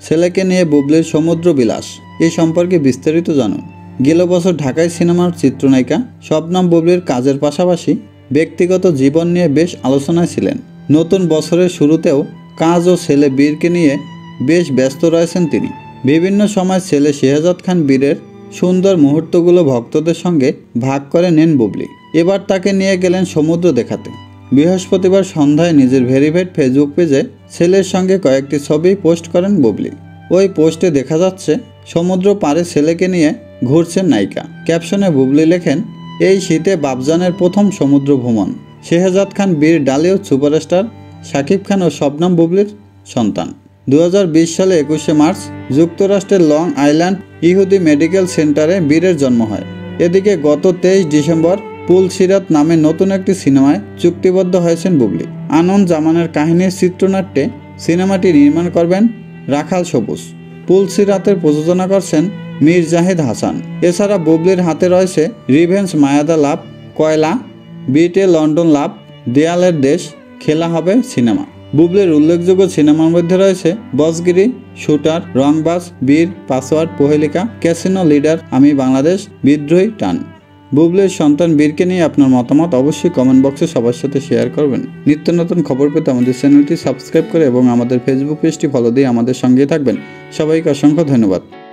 ছেলেকে নিয়ে বুবলির সমুদ্র বিলাস, এই সম্পর্কে বিস্তারিত জানুন। গেল বছর ঢাকাই সিনেমার চিত্রনায়িকা শবনম বুবলির কাজের পাশাপাশি ব্যক্তিগত জীবন নিয়ে বেশ আলোচনায় ছিলেন। নতুন বছরের শুরুতেও কাজ ও ছেলে বীরকে নিয়ে বেশ ব্যস্ত রয়েছেন তিনি। বিভিন্ন সময় ছেলে শেহজাদ খান বীরের সুন্দর মুহূর্তগুলো ভক্তদের সঙ্গে ভাগ করে নেন বুবলি। এবার তাকে নিয়ে গেলেন সমুদ্র দেখাতে। বৃহস্পতিবার সন্ধ্যায় নিজের ভেরিফাইড ফেসবুক পেজে ছেলের সঙ্গে কয়েকটি ছবি পোস্ট করেন বুবলি। ওই পোস্টে দেখা যাচ্ছে সমুদ্র পাড়ে ছেলেকে নিয়ে ঘুরছেন নায়িকা। ক্যাপশনে বুবলি লেখেন, এই শীতে বাবজানের প্রথম সমুদ্র ভ্রমণ। শেহজাদ খান বীর ডালিউড সুপারস্টার শাকিব খান ও শবনম বুবলির সন্তান। 2020 সালে 21শে মার্চ যুক্তরাষ্ট্রের লং আইল্যান্ড ইহুদি মেডিকেল সেন্টারে বীরের জন্ম হয়। এদিকে গত 23 ডিসেম্বর পুলসিরাত নামে নতুন একটি সিনেমায় চুক্তিবদ্ধ হয়েছেন বুবলি। আনন্দ জামানের কাহিনীর চিত্রনাট্যে সিনেমাটি নির্মাণ করবেন রাখাল সবুজ। পুলসিরাতের প্রযোজনা করছেন মীর জাহিদ হাসান। এছাড়া বুবলির হাতে রয়েছে রিভেঞ্জ, মায়াদা লাভ, কয়লা, বিটে লন্ডন লাভ, দেয়ালের দেশ, খেলা হবে সিনেমা। বুবলির উল্লেখযোগ্য সিনেমার মধ্যে রয়েছে বসগিরি, শুটার, রংবাজ, বীর, পাসওয়ার্ড, প্রহেলিকা, ক্যাসিনো, লিডার, আমি বাংলাদেশ, বিদ্রোহী, টান। বুবলির সন্তান বীরকে নিয়ে আপনার মতামত অবশ্যই কমেন্ট বক্সে সবার সাথে শেয়ার করবেন। নিত্য নতুন খবর পেতে আমাদের চ্যানেলটি সাবস্ক্রাইব করে এবং আমাদের ফেসবুক পেজটি ফলো দিয়ে আমাদের সঙ্গে থাকবেন। সবাইকে অসংখ্য ধন্যবাদ।